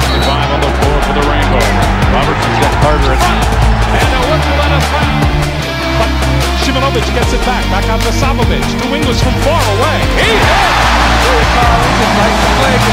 65 on the floor for the Rainbow. Robertson's got Carter at and a whistle and a foul. But Simonovic gets it back out to Savovic. Two wingers from far away. He hits! Carl, it's a nice play.